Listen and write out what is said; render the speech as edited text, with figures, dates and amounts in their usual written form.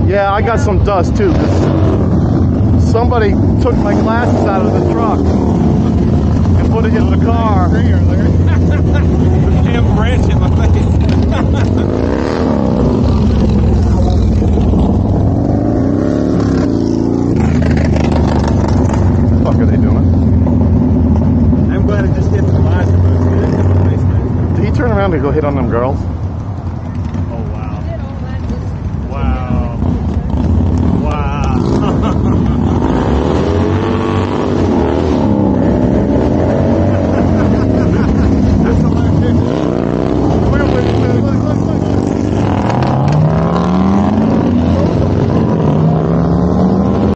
Yeah, I got some dust too. Somebody took my glasses out of the truck and put it in the car. Damn branch in my face. What the fuck are they doing? I'm glad I just hit the glass. Did he turn around to go hit on them girls?